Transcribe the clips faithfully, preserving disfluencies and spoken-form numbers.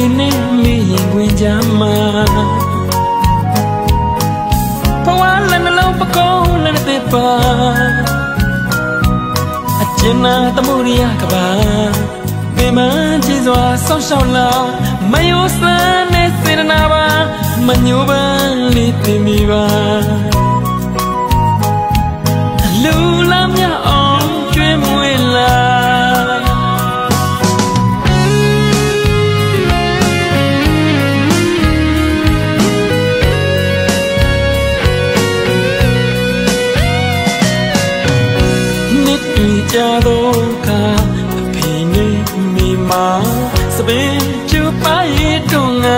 နေမိရင်ဝင်ကြမှာဘဝလည်းနှလုံးပကုံးလည်းတစ်ပါအကျဉ်းနာတမှုရိယကပါပင်မကြည်စွာဆောင်းရှောက်လာမယိုစမ်းနဲ့စေတနာပါမညိုပန်းလေးတင်မိပါလူလာမြအောင်ကျွေးမွေးလာကြတော့ခါအဖေနဲ့မိမစပင်းချူပါရတုံငါ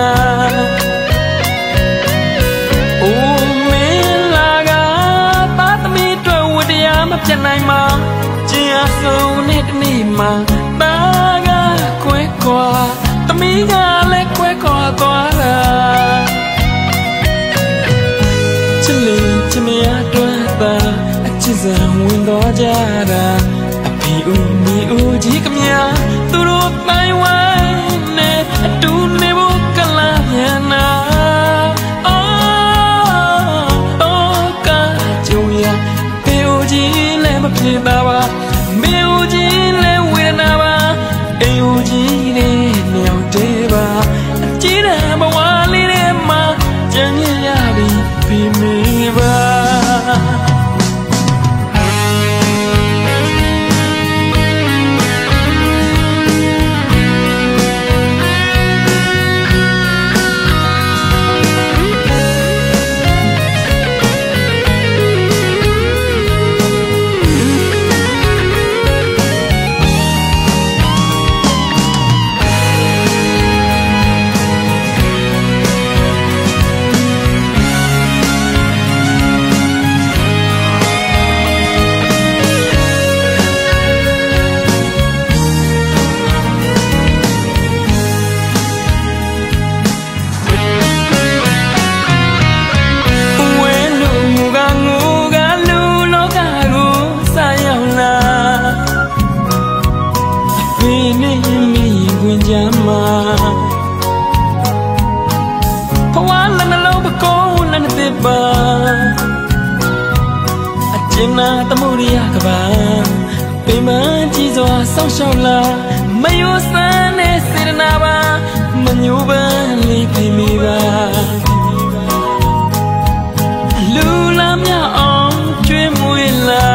အိုးမင်းလာကသာသမီတို့ဝတရားမပြတ်နိုင်မှာကျင်အဆုံးနဲ့တနေ့မှာတာကခွဲခွာသမီးကလည်းခွဲခွာသွားတာချစ်လေးချစ်မရတော့တာအချစ်စံဝင်တော့ကြတာဦးမီဦးကြီးကမြသူတို့တိုင်းဝိုင်းနဲ့အတူနေဖို့ကလာမြန်နာအော်အော်ကကြုံရပေဦးကြီးလည်းမပြေတာပါမေဦးကြီးလည်းဝေဒနာပါအေဦးကြီးလည်းညောင်တေးပါအကြီးတဲ့ဘဝလေးထဲမှာကြံ့ရပြီပြီးမိပါကျင်နာတမှုရိယကပါပင်မကြည်စွာဆောင်းရှောက်လာမယိုစမ်းနဲ့စေတနာပါမညိုပန်းလေးပြမိပါလူလာမြအောင်ကျွေးမွေးလာ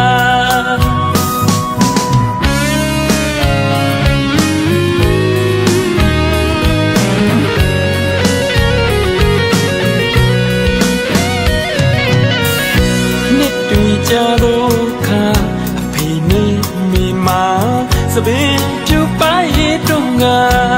ကြတော့ခါအဖေနဲ့မိမစပင်းချူပါရတုံငါ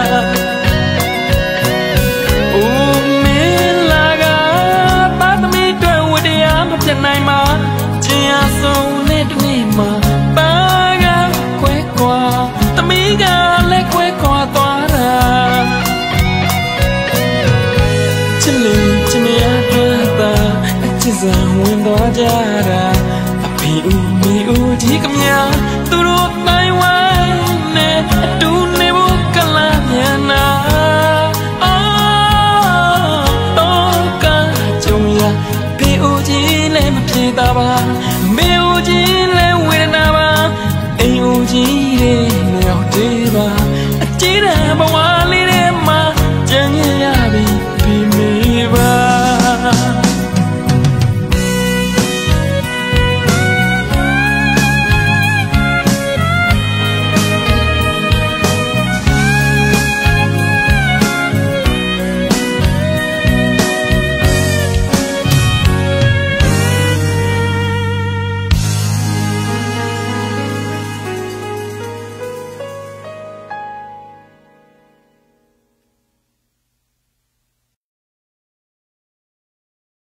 အိုးမင်းလာကသာသမီတို့ဝတရားမပြတ်နိုင်မှာကျင်အဆုံးနဲ့တနေ့မှာပါကခွဲခွာသမီးကလည်းခွဲခွာသွားတာချစ်လေးချစ်မရတော့တာအချစ်စံဝင်တော့ကြတာဦးမီဦးကြီးကမြသူတို့တိုင်းဝိုင်းနဲ့အတူနေဖို့ကလာမြန်နာအော်အော်ကကြုံရပေဦးကြီးလည်းမပြေတာပါမေဦးကြီးလည်းဝေဒနာပါအိမ်ဦးကြီးလည်းမြောက်သေးပါအကြီးတဲ့ဘဝ